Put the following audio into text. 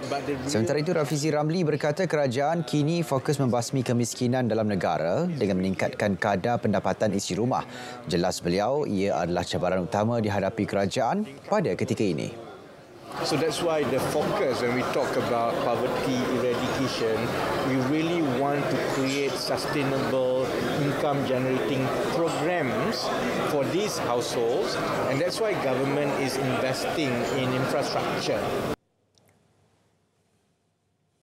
Sementara itu, Rafizi Ramli berkata kerajaan kini fokus membasmi kemiskinan dalam negara dengan meningkatkan kadar pendapatan isi rumah. Jelas beliau, ia adalah cabaran utama dihadapi kerajaan pada ketika ini. So that's why the focus when we talk about poverty eradication, we really want to create sustainable income generating programs for these households, and that's why government is investing in infrastructure.